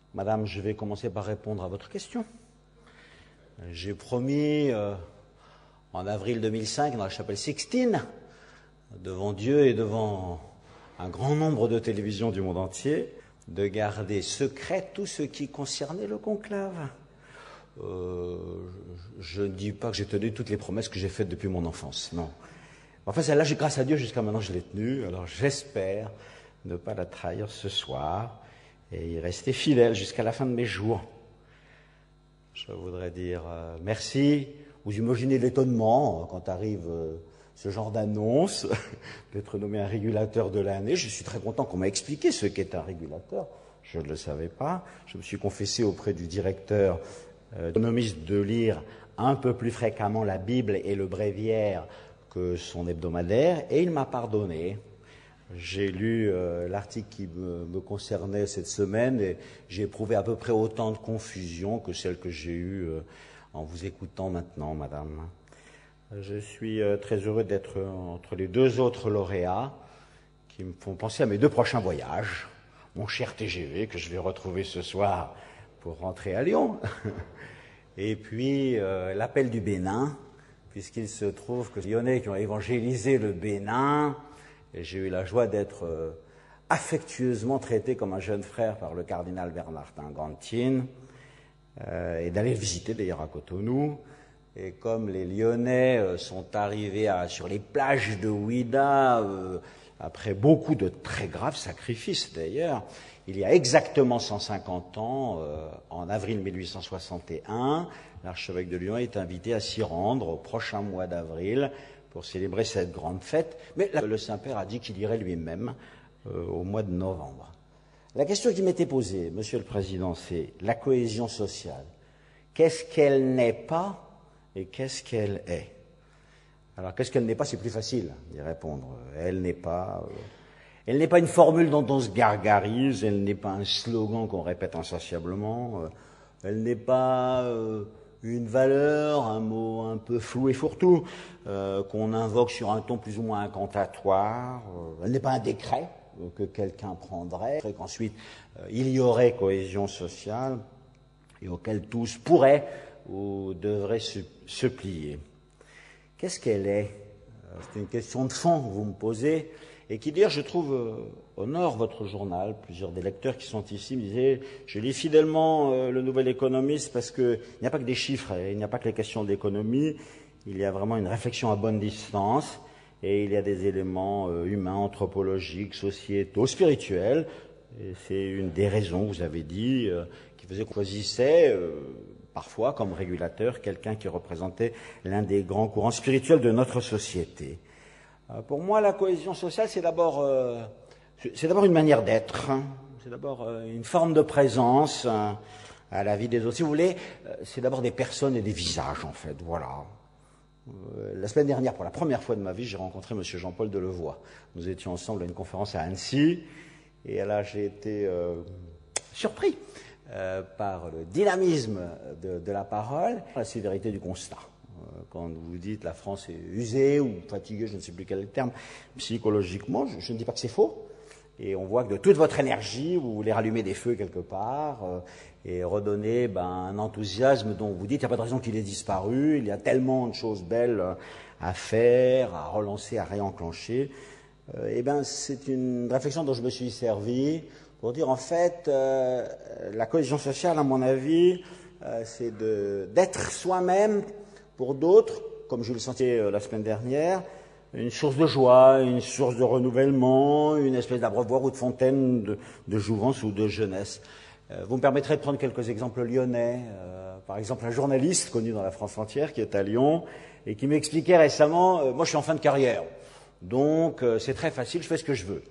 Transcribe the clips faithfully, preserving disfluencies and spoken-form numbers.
Madame, je vais commencer par répondre à votre question. J'ai promis, euh, en avril deux mille cinq, dans la chapelle Sixtine, devant Dieu et devant un grand nombre de télévisions du monde entier, de garder secret tout ce qui concernait le conclave. Euh, je ne dis pas que j'ai tenu toutes les promesses que j'ai faites depuis mon enfance, non. Enfin, celle-là, grâce à Dieu, jusqu'à maintenant, je l'ai tenue, alors j'espère ne pas la trahir ce soir et y rester fidèle jusqu'à la fin de mes jours. Je voudrais dire euh, merci. Vous imaginez l'étonnement euh, quand arrive euh, ce genre d'annonce d'être nommé un régulateur de l'année. Je suis très content qu'on m'a expliqué ce qu'est un régulateur. Je ne le savais pas. Je me suis confessé auprès du directeur euh, économiste de lire un peu plus fréquemment la Bible et le bréviaire que son hebdomadaire, et il m'a pardonné. J'ai lu euh, l'article qui me, me concernait cette semaine et j'ai éprouvé à peu près autant de confusion que celle que j'ai eue euh, en vous écoutant maintenant, madame. Je suis euh, très heureux d'être entre les deux autres lauréats qui me font penser à mes deux prochains voyages. Mon cher T G V que je vais retrouver ce soir pour rentrer à Lyon. Et puis euh, l'appel du Bénin, puisqu'il se trouve que les Lyonnais qui ont évangélisé le Bénin, et j'ai eu la joie d'être euh, affectueusement traité comme un jeune frère par le cardinal Bernardin Gantine, euh, et d'aller le visiter d'ailleurs à Cotonou. Et comme les Lyonnais euh, sont arrivés à, sur les plages de Ouidah, euh, après beaucoup de très graves sacrifices d'ailleurs, il y a exactement cent cinquante ans, euh, en avril mille huit cent soixante et un, l'archevêque de Lyon est invité à s'y rendre au prochain mois d'avril pour célébrer cette grande fête, mais le Saint-Père a dit qu'il irait lui-même euh, au mois de novembre. La question qui m'était posée, Monsieur le Président, c'est la cohésion sociale. Qu'est-ce qu'elle n'est pas et qu'est-ce qu'elle est? Alors, qu'est-ce qu'elle n'est pas, c'est plus facile d'y répondre. Elle n'est pas... Euh, elle n'est pas une formule dont on se gargarise, elle n'est pas un slogan qu'on répète insatiablement, euh, elle n'est pas... Euh, une valeur, un mot un peu flou et fourre-tout, euh, qu'on invoque sur un ton plus ou moins incantatoire. Euh, elle n'est pas un décret euh, que quelqu'un prendrait, et qu'ensuite euh, il y aurait cohésion sociale et auquel tous pourraient ou devraient se, se plier. Qu'est-ce qu'elle est? C'est une question de fond que vous me posez, et qui d'ailleurs, je trouve, euh, honore votre journal. Plusieurs des lecteurs qui sont ici me disaient « Je lis fidèlement euh, le Nouvel Économiste parce qu'il n'y a pas que des chiffres, il n'y a pas que les questions d'économie, il y a vraiment une réflexion à bonne distance, et il y a des éléments euh, humains, anthropologiques, sociétaux, spirituels. Et c'est une des raisons, vous avez dit, euh, qui faisait qu'on choisissait... Euh, parfois, comme régulateur, quelqu'un qui représentait l'un des grands courants spirituels de notre société. Euh, pour moi, la cohésion sociale, c'est d'abord, euh, c'est d'abord une manière d'être, hein. C'est d'abord euh, une forme de présence hein, à la vie des autres. Si vous voulez, euh, c'est d'abord des personnes et des visages, en fait, voilà. Euh, la semaine dernière, pour la première fois de ma vie, j'ai rencontré M. Jean-Paul Delevoye. Nous étions ensemble à une conférence à Annecy, et là, j'ai été euh, surpris. Euh, par le dynamisme de, de la parole, la sévérité du constat. Euh, quand vous dites la France est usée ou fatiguée, je ne sais plus quel est le terme, psychologiquement, je, je ne dis pas que c'est faux. Et on voit que de toute votre énergie, vous voulez rallumer des feux quelque part euh, et redonner ben, un enthousiasme dont vous dites il n'y a pas de raison qu'il ait disparu, il y a tellement de choses belles à faire, à relancer, à réenclencher. Euh, et ben, c'est une réflexion dont je me suis servi pour dire, en fait, euh, la cohésion sociale, à mon avis, euh, c'est de, d'être soi-même pour d'autres, comme je le sentais euh, la semaine dernière, une source de joie, une source de renouvellement, une espèce d'abreuvoir ou de fontaine de, de jouvence ou de jeunesse. Euh, vous me permettrez de prendre quelques exemples lyonnais. Euh, par exemple, un journaliste connu dans la France entière qui est à Lyon et qui m'expliquait récemment, euh, moi je suis en fin de carrière, donc euh, c'est très facile, je fais ce que je veux.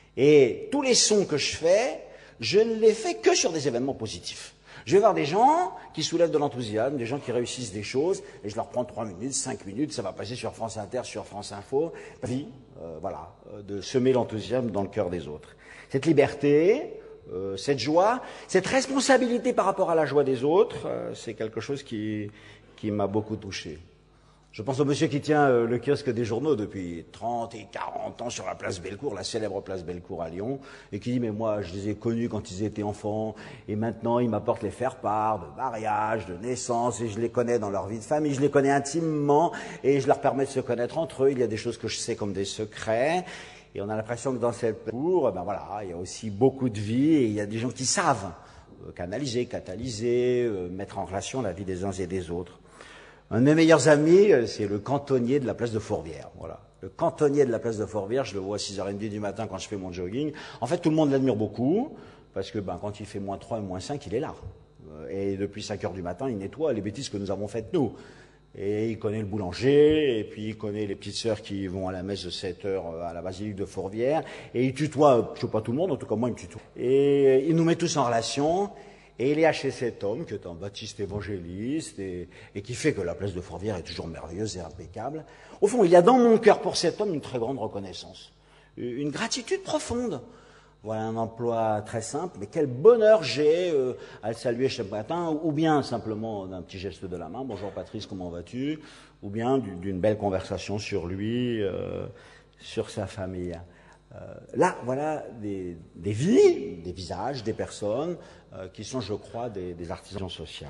Et tous les sons que je fais, je ne les fais que sur des événements positifs. Je vais voir des gens qui soulèvent de l'enthousiasme, des gens qui réussissent des choses, et je leur prends trois minutes, cinq minutes, ça va passer sur France Inter, sur France Info. Vie, euh, voilà, euh, de semer l'enthousiasme dans le cœur des autres. Cette liberté, euh, cette joie, cette responsabilité par rapport à la joie des autres, euh, c'est quelque chose qui, qui m'a beaucoup touché. Je pense au monsieur qui tient euh, le kiosque des journaux depuis trente et quarante ans sur la place Bellecour, la célèbre place Bellecour à Lyon, et qui dit, mais moi, je les ai connus quand ils étaient enfants, et maintenant, ils m'apportent les faire-part de mariage, de naissance, et je les connais dans leur vie de famille, je les connais intimement, et je leur permets de se connaître entre eux. Il y a des choses que je sais comme des secrets, et on a l'impression que dans cette cour, ben voilà, il y a aussi beaucoup de vie, et il y a des gens qui savent euh, canaliser, catalyser, euh, mettre en relation la vie des uns et des autres. Un de mes meilleurs amis, c'est le cantonnier de la place de Fourvière. Voilà. Le cantonnier de la place de Fourvière, je le vois à six heures trente du matin quand je fais mon jogging. En fait, tout le monde l'admire beaucoup, parce que ben, quand il fait moins trois et moins cinq, il est là. Et depuis cinq heures du matin, il nettoie les bêtises que nous avons faites nous. Et il connaît le boulanger, et puis il connaît les petites sœurs qui vont à la messe de sept heures à la basilique de Fourvière. Et il tutoie, je ne sais pas tout le monde, en tout cas moi il me tutoie. Et il nous met tous en relation. Et il est chez cet homme, qui est un baptiste évangéliste, et, et qui fait que la place de Fourvière est toujours merveilleuse et impeccable. Au fond, il y a dans mon cœur pour cet homme une très grande reconnaissance, une gratitude profonde. Voilà un emploi très simple, mais quel bonheur j'ai euh, à le saluer chaque matin, ou bien simplement d'un petit geste de la main, bonjour Patrice, comment vas-tu, ou bien d'une belle conversation sur lui, euh, sur sa famille. Euh, là, voilà des, des vies, des visages, des personnes euh, qui sont, je crois, des, des artisans sociaux.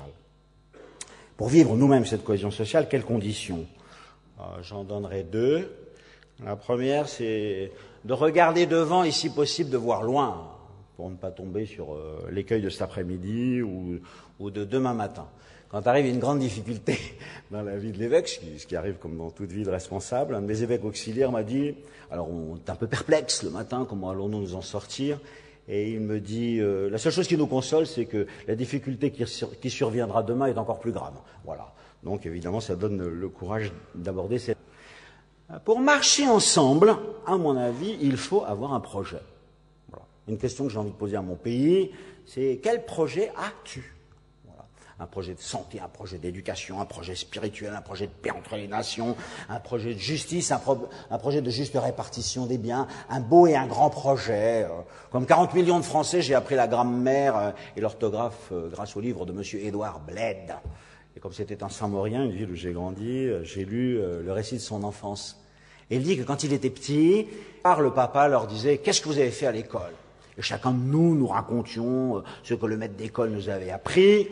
Pour vivre nous-mêmes cette cohésion sociale, quelles conditions? euh, J'en donnerai deux. La première, c'est de regarder devant et, si possible, de voir loin, pour ne pas tomber sur euh, l'écueil de cet après-midi ou, ou de demain matin. Quand arrive une grande difficulté dans la vie de l'évêque, ce qui, ce qui arrive comme dans toute vie de responsable, un de mes évêques auxiliaires m'a dit, alors on est un peu perplexe le matin, comment allons-nous nous en sortir? Et il me dit, euh, la seule chose qui nous console, c'est que la difficulté qui, sur, qui surviendra demain est encore plus grave. Voilà. Donc évidemment, ça donne le, le courage d'aborder cette... Pour marcher ensemble, à mon avis, il faut avoir un projet. Voilà. Une question que j'ai envie de poser à mon pays, c'est quel projet as-tu? Un projet de santé, un projet d'éducation, un projet spirituel, un projet de paix entre les nations, un projet de justice, un, pro un projet de juste répartition des biens, un beau et un grand projet. Comme quarante millions de Français, j'ai appris la grammaire et l'orthographe grâce au livre de M. Édouard Bled. Et comme c'était un Saint-Maurien, une ville où j'ai grandi, j'ai lu le récit de son enfance. Et il dit que quand il était petit, le papa leur disait « Qu'est-ce que vous avez fait à l'école ?» Et chacun de nous, nous racontions ce que le maître d'école nous avait appris.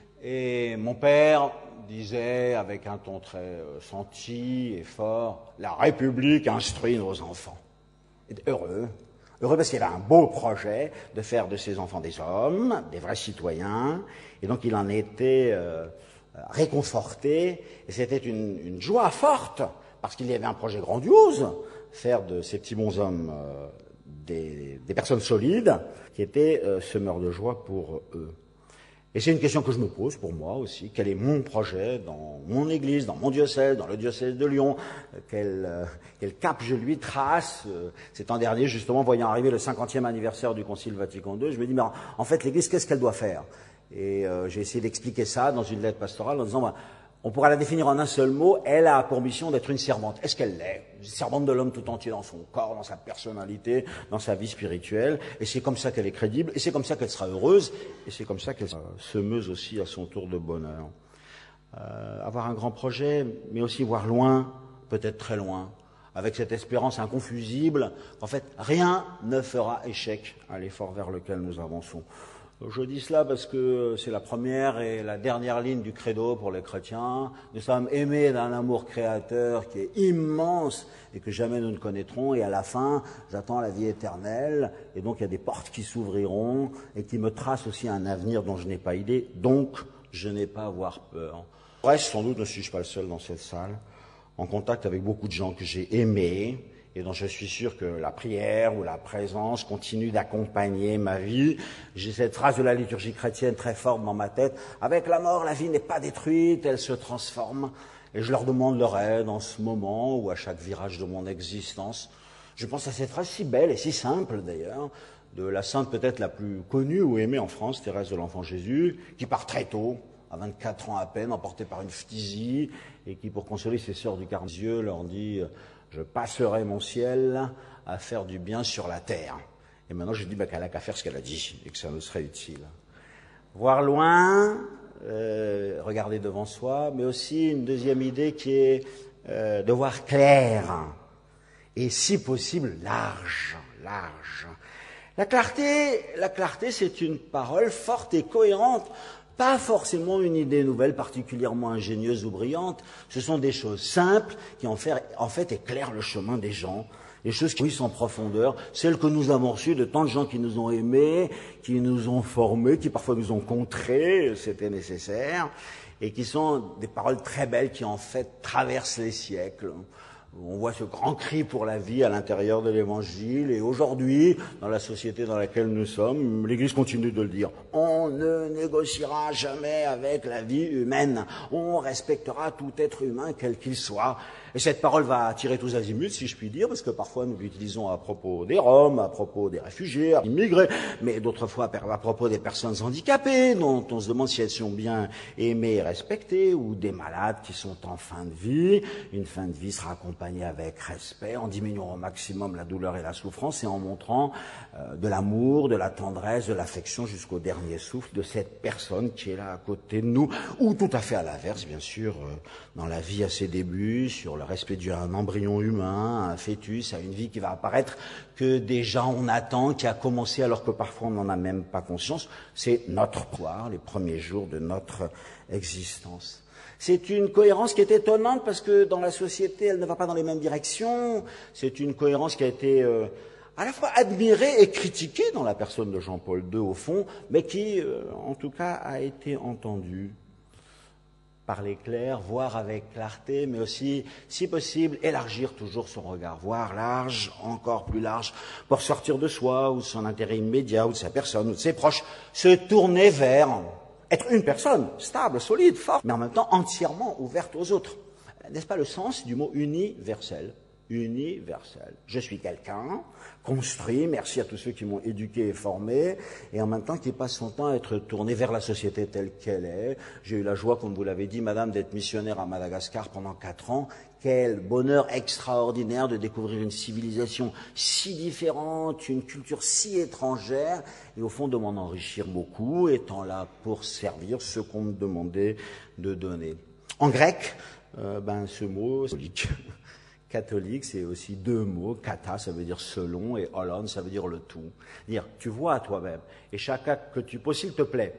Et mon père disait avec un ton très euh, senti et fort, la République instruit nos enfants. Et heureux, heureux parce qu'il avait un beau projet de faire de ses enfants des hommes, des vrais citoyens, et donc il en était euh, réconforté, et c'était une, une joie forte, parce qu'il y avait un projet grandiose, faire de ces petits bonshommes euh, des, des personnes solides, qui étaient euh, semeurs de joie pour eux. Et c'est une question que je me pose pour moi aussi. Quel est mon projet dans mon église, dans mon diocèse, dans le diocèse de Lyon? Quel, euh, quel cap je lui trace? euh, Cet an dernier, justement, voyant arriver le cinquantième anniversaire du Concile Vatican deux, je me dis, mais en, en fait, l'église, qu'est-ce qu'elle doit faire? Et euh, j'ai essayé d'expliquer ça dans une lettre pastorale en disant, bah, on pourra la définir en un seul mot, elle a pour mission d'être une servante. Est-ce qu'elle l'est? Une servante de l'homme tout entier dans son corps, dans sa personnalité, dans sa vie spirituelle. Et c'est comme ça qu'elle est crédible, et c'est comme ça qu'elle sera heureuse, et c'est comme ça qu'elle sera semeuse aussi à son tour de bonheur. Euh, avoir un grand projet, mais aussi voir loin, peut-être très loin, avec cette espérance inconfusible qu'en fait, rien ne fera échec à l'effort vers lequel nous avançons. Je dis cela parce que c'est la première et la dernière ligne du credo pour les chrétiens. Nous sommes aimés d'un amour créateur qui est immense et que jamais nous ne connaîtrons. Et à la fin, j'attends la vie éternelle. Et donc, il y a des portes qui s'ouvriront et qui me tracent aussi un avenir dont je n'ai pas idée. Donc, je n'ai pas à avoir peur. Bref, sans doute ne suis-je pas le seul dans cette salle, en contact avec beaucoup de gens que j'ai aimés, et dont je suis sûr que la prière ou la présence continue d'accompagner ma vie. J'ai cette phrase de la liturgie chrétienne très forte dans ma tête. Avec la mort, la vie n'est pas détruite, elle se transforme. Et je leur demande leur aide en ce moment ou à chaque virage de mon existence. Je pense à cette phrase si belle et si simple d'ailleurs, de la sainte peut-être la plus connue ou aimée en France, Thérèse de l'Enfant Jésus, qui part très tôt, à vingt-quatre ans à peine, emportée par une phtisie, et qui, pour consoler ses sœurs du quart d'yeux, leur dit... Je passerai mon ciel à faire du bien sur la terre. Et maintenant, je dis bah, qu'elle n'a qu'à faire ce qu'elle a dit et que ça nous serait utile. Voir loin, euh, regarder devant soi, mais aussi une deuxième idée qui est euh, de voir clair et si possible large, large. La clarté, la clarté, c'est une parole forte et cohérente, pas forcément une idée nouvelle particulièrement ingénieuse ou brillante. Ce sont des choses simples qui en fait, en fait éclairent le chemin des gens, des choses qui sont en profondeur, celles que nous avons reçues de tant de gens qui nous ont aimés, qui nous ont formés, qui parfois nous ont contrés, c'était nécessaire, et qui sont des paroles très belles qui en fait traversent les siècles. On voit ce grand cri pour la vie à l'intérieur de l'Évangile, et aujourd'hui, dans la société dans laquelle nous sommes, l'Église continue de le dire. On ne négociera jamais avec la vie humaine. On respectera tout être humain, quel qu'il soit. Et cette parole va attirer tous azimuts, si je puis dire, parce que parfois nous l'utilisons à propos des Roms, à propos des réfugiés, des immigrés, mais d'autres fois à propos des personnes handicapées, dont on se demande si elles sont bien aimées et respectées, ou des malades qui sont en fin de vie. Une fin de vie sera accompagnée avec respect, en diminuant au maximum la douleur et la souffrance, et en montrant euh, de l'amour, de la tendresse, de l'affection jusqu'au dernier souffle de cette personne qui est là à côté de nous, ou tout à fait à l'inverse, bien sûr, euh, dans la vie à ses débuts, sur le respect d'un embryon humain, un fœtus, à une vie qui va apparaître, que déjà on attend, qui a commencé alors que parfois on n'en a même pas conscience. C'est notre pouvoir, les premiers jours de notre existence. C'est une cohérence qui est étonnante parce que dans la société, elle ne va pas dans les mêmes directions. C'est une cohérence qui a été euh, à la fois admirée et critiquée dans la personne de Jean-Paul deux au fond, mais qui, euh, en tout cas, a été entendue. Parler clair, voir avec clarté, mais aussi, si possible, élargir toujours son regard, voir large, encore plus large, pour sortir de soi, ou de son intérêt immédiat, ou de sa personne, ou de ses proches, se tourner vers, être une personne stable, solide, forte, mais en même temps entièrement ouverte aux autres. N'est-ce pas le sens du mot universel ? Universel. Je suis quelqu'un, construit, merci à tous ceux qui m'ont éduqué et formé, et en même temps qui passe son temps à être tourné vers la société telle qu'elle est. J'ai eu la joie, comme vous l'avez dit, madame, d'être missionnaire à Madagascar pendant quatre ans. Quel bonheur extraordinaire de découvrir une civilisation si différente, une culture si étrangère, et au fond de m'en enrichir beaucoup, étant là pour servir ce qu'on me demandait de donner. En grec, euh, ben, ce mot, catholique. Catholique, c'est aussi deux mots. Kata, ça veut dire selon, et holon, ça veut dire le tout. Dire, tu vois à toi-même. Et chaque acte que tu poses, s'il te plaît,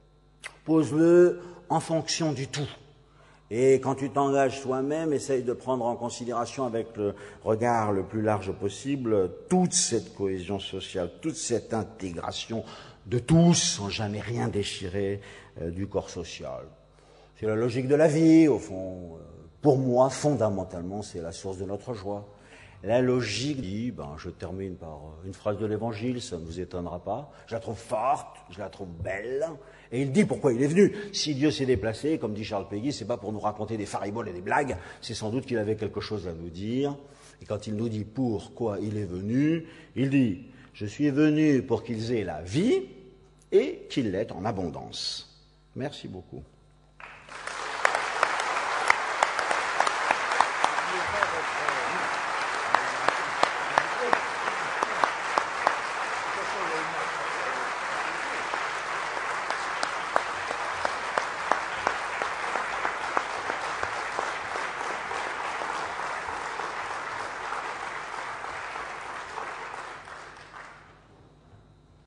pose-le en fonction du tout. Et quand tu t'engages toi-même, essaye de prendre en considération avec le regard le plus large possible toute cette cohésion sociale, toute cette intégration de tous, sans jamais rien déchirer euh, du corps social. C'est la logique de la vie, au fond. Euh, Pour moi, fondamentalement, c'est la source de notre joie. La logique dit, ben, je termine par une phrase de l'Évangile, ça ne vous étonnera pas. Je la trouve forte, je la trouve belle. Et il dit pourquoi il est venu. Si Dieu s'est déplacé, comme dit Charles Péguy, c'est pas pour nous raconter des fariboles et des blagues, c'est sans doute qu'il avait quelque chose à nous dire. Et quand il nous dit pourquoi il est venu, il dit, je suis venu pour qu'ils aient la vie et qu'ils l'aient en abondance. Merci beaucoup.